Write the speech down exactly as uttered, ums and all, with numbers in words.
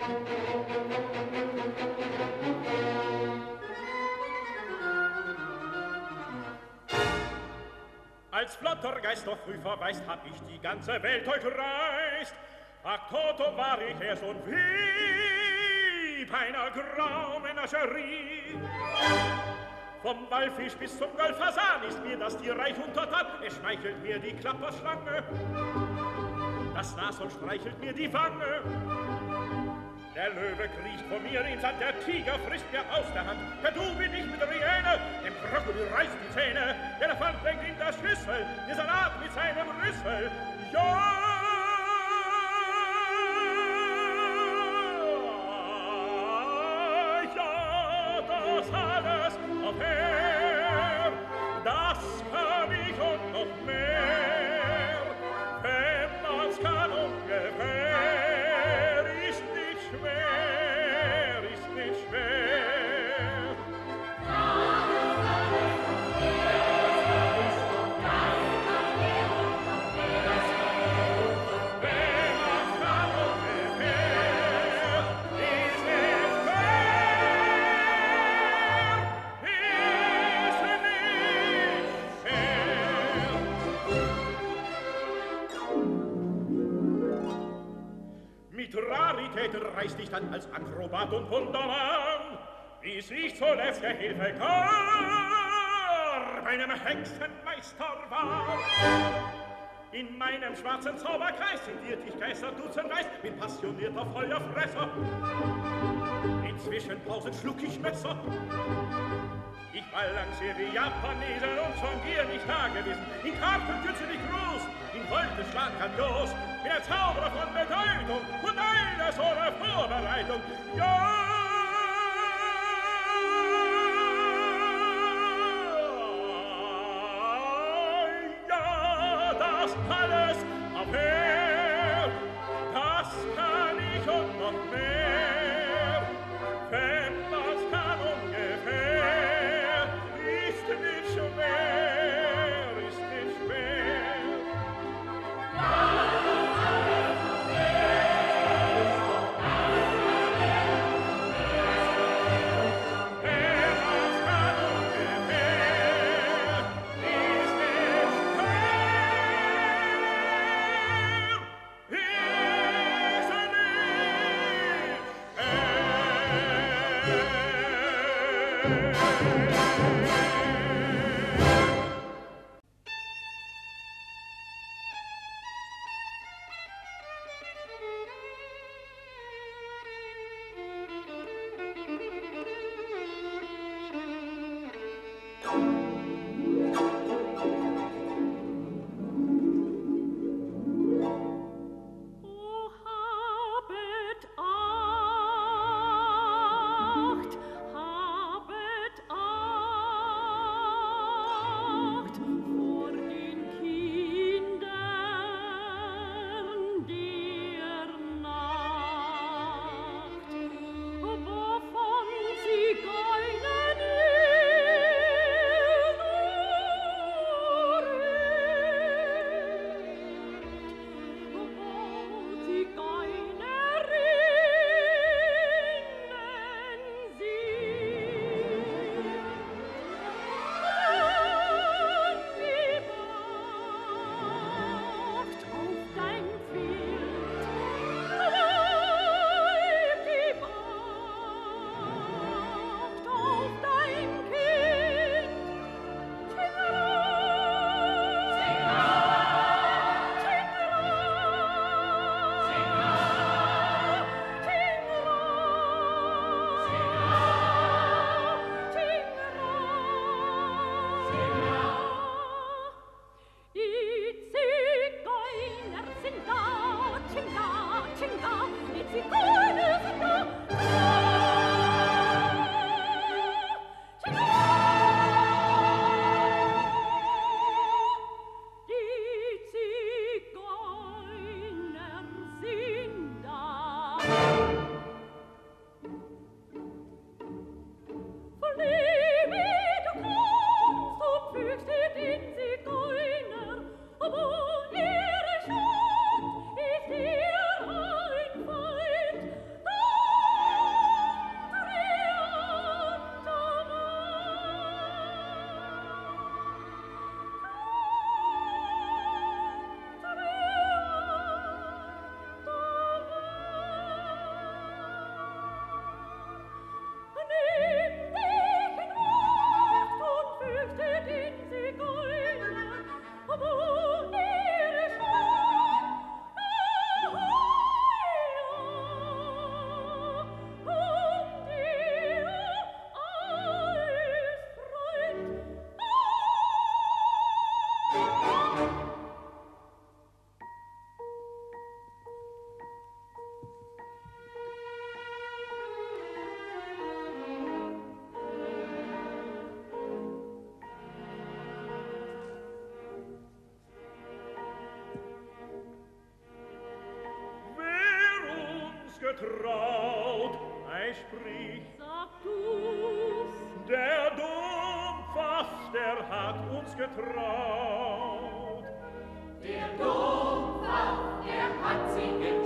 Als flotter Geist doch früh verweist, hab ich die ganze Welt durchreist. Ach, Toto war ich erst und wie einer Graumenagerie. Vom Wallfisch bis zum Goldfasan ist mir das Tier reich untertan. Es schmeichelt mir die Klapperschlange, das Nashorn streichelt mir die Wange. Der Löwe kriecht vor mir ins Sand, der Tiger frisst mir aus der Hand. Ja, du bin ich mit der Hyäne, dem Krokodil reißt die Zähne. Der Elefant lenkt in der Schüssel, der Salat mit seinem Rüssel. Ja! Das alles auf her, das kann ich und noch mehr, wenn man's kann ungefähr, ist nicht schwer, ist nicht schwer. Wenn man's kann ungefähr, ist nicht Mit Raritäten reist ich dann als Akrobat und Wundermann, bis ich zuletzt der Hilfe gar bei einem Hexenmeister war. In meinem schwarzen Zauberkreis sind ich Geister dutzendweis, bin passionierter Feuerfresser. In Zwischenpausen schluck ich Messer. Ich balanciere wie Japanesen und songier nicht dagewesen. In Karten kürze ich groß, in Wolte schlag grandios. Bin ein Zauberer von Bedeutung und alles ohne Vorbereitung. Ja! Ja, das alles auf Erden, das kann ich und noch mehr. Wenn man's kann ungefähr, ist nicht schwer, ist nicht schwer. getraut. Ei, sprich. Sag du's. Der Dompfaff, der hat uns getraut. Der Dompfaff, der hat sie getraut.